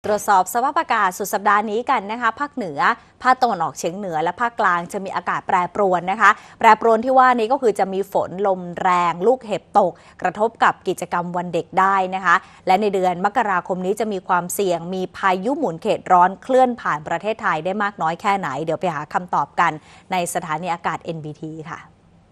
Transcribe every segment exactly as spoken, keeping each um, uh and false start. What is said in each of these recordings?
ตรวจสอบสภาพอากาศสุดสัปดาห์นี้กันนะคะภาคเหนือภาคตะวันออกเฉียงเหนือและภาคกลางจะมีอากาศแปรปรวนนะคะแปรปรวนที่ว่านี้ก็คือจะมีฝนลมแรงลูกเห็บตกกระทบกับกิจกรรมวันเด็กได้นะคะและในเดือนมกราคมนี้จะมีความเสี่ยงมีพายุหมุนเขตร้อนเคลื่อนผ่านประเทศไทยได้มากน้อยแค่ไหนเดี๋ยวไปหาคำตอบกันในสถานีอากาศ เอ็น บี ที ค่ะ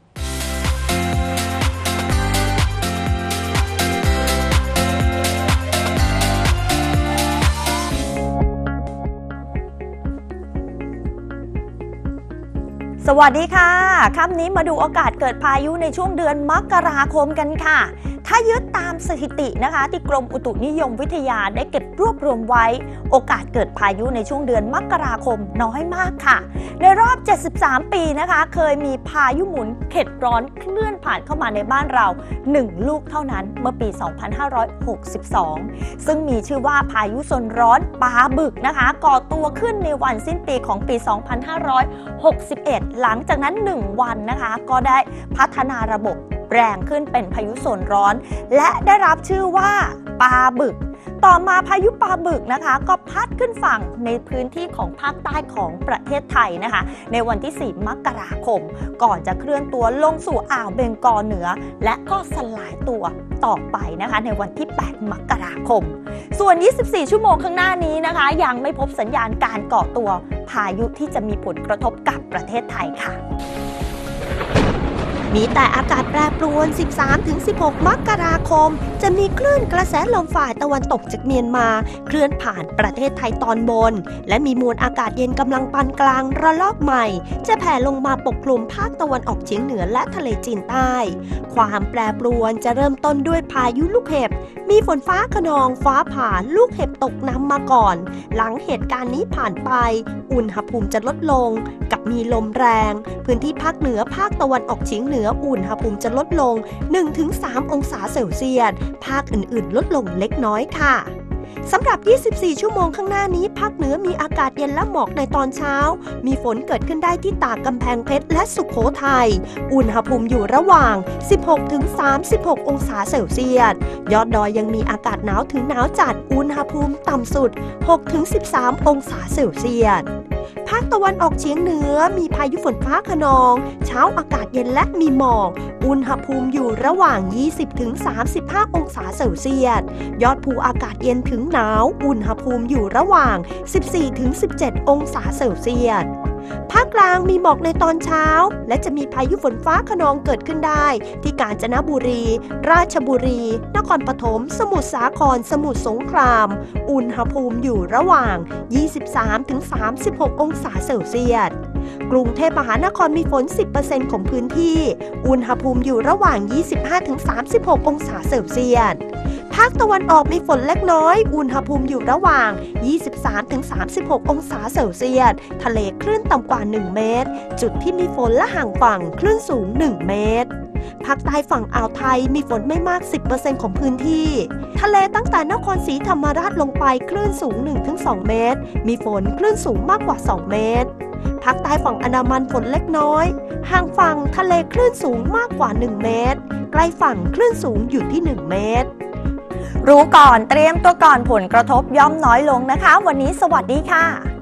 สวัสดีค่ะค่ำนี้มาดูโอกาสเกิดพายุในช่วงเดือนมกราคมกันค่ะถ้ายึดตามสถิตินะคะที่กรมอุตุนิยมวิทยาได้เก็บรวบรวมไว้โอกาสเกิดพายุในช่วงเดือนมกราคมน้อยมากค่ะในรอบเจ็ดสิบสามปีนะคะเคยมีพายุหมุนเขตร้อนเคลื่อนผ่านเข้ามาในบ้านเราหนึ่งลูกเท่านั้นเมื่อปีสองพันห้าร้อยหกสิบสองซึ่งมีชื่อว่าพายุโซนร้อนปลาบึกนะคะก่อตัวขึ้นในวันสิ้นปีของปีสองพันห้าร้อยหกสิบเอ็ดหลังจากนั้นหนึ่งวันนะคะก็ได้พัฒนาระบบแรงขึ้นเป็นพายุโซนร้อนและได้รับชื่อว่าปลาบึกต่อมาพายุปลาบึกนะคะก็พัดขึ้นฝั่งในพื้นที่ของภาคใต้ของประเทศไทยนะคะในวันที่สี่มกราคมก่อนจะเคลื่อนตัวลงสู่อ่าวเบงกอลเหนือและก็สลายตัวต่อไปนะคะในวันที่แปดมกราคมส่วนยี่สิบสี่ชั่วโมงข้างหน้านี้นะคะยังไม่พบสัญญาณการก่อตัวพายุที่จะมีผลกระทบกับประเทศไทยค่ะมีแต่อากาศแปรปรวน สิบสามถึงสิบหก มกราคมจะมีคลื่นกระแสลมฝ่ายตะวันตกจากเมียนมาเคลื่อนผ่านประเทศไทยตอนบนและมีมวลอากาศเย็นกำลังปานกลางระลอกใหม่จะแผ่ลงมาปกคลุมภาคตะวันออกเฉียงเหนือและทะเลจีนใต้ความแปรปรวนจะเริ่มต้นด้วยพายุลูกเห็บมีฝนฟ้าคะนองฟ้าผ่าลูกเห็บตกน้ำมาก่อนหลังเหตุการณ์นี้ผ่านไปอุณหภูมิจะลดลงกับมีลมแรงพื้นที่ภาคเหนือภาคตะวันออกเฉียงเหนืออุณหภูมิจะลดลง หนึ่งถึงสาม องศาเซลเซียสภาคอื่นๆลดลงเล็กน้อยค่ะสำหรับยี่สิบสี่ชั่วโมงข้างหน้านี้ภาคเหนือมีอากาศเย็นและหมอกในตอนเช้ามีฝนเกิดขึ้นได้ที่ตากกำแพงเพชรและสุโขทัยอุณหภูมิอยู่ระหว่าง สิบหกถึงสามสิบหก องศาเซลเซียสยอดดอยยังมีอากาศหนาวถึงหนาวจัดอุณหภูมิต่ำสุด หกถึงสิบสาม องศาเซลเซียสภาคตะวันออกเฉียงเหนือมีพายุฝนฟ้าคะนองเช้าอากาศเย็นและมีหมอกอุณหภูมิอยู่ระหว่าง ยี่สิบถึงสามสิบห้า องศาเซลเซียสยอดภูอากาศเย็นถึงหนาวอุณหภูมิอยู่ระหว่าง สิบสี่ถึงสิบเจ็ด องศาเซลเซียสภาคกลางมีหมอกในตอนเช้าและจะมีพายุฝนฟ้าคะนองเกิดขึ้นได้ที่กาญจนบุรีราชบุรีนครปฐมสมุทรสาครสมุทรสงครามอุณหภูมิอยู่ระหว่าง ยี่สิบสามถึงสามสิบหก องศาเซลเซียสกรุงเทพมหานครมีฝน สิบเปอร์เซ็นต์ ของพื้นที่อุณหภูมิอยู่ระหว่าง ยี่สิบห้าถึงสามสิบหก องศาเซลเซียสภาคตะวันออกมีฝนเล็กน้อยอุณหภูมิอยู่ระหว่าง ยี่สิบสามถึงสามสิบหก องศาเซลเซียสทะเลคลื่นต่ำกว่าหนึ่งเมตรจุดที่มีฝนและห่างฝั่งคลื่นสูงหนึ่งเมตรภาคใต้ฝั่งอ่าวไทยมีฝนไม่มาก สิบเปอร์เซ็นต์ ของพื้นที่ทะเลตั้งแต่นครศรีธรรมราชลงไปคลื่นสูง หนึ่งถึงสอง เมตรมีฝนคลื่นสูงมากกว่าสองเมตรภาคใต้ฝั่งอันดามันฝนเล็กน้อยห่างฝั่งทะเลคลื่นสูงมากกว่าหนึ่งเมตรใกล้ฝั่งคลื่นสูงอยู่ที่หนึ่งเมตรรู้ก่อนเตรียมตัวก่อนผลกระทบย่อมน้อยลงนะคะวันนี้สวัสดีค่ะ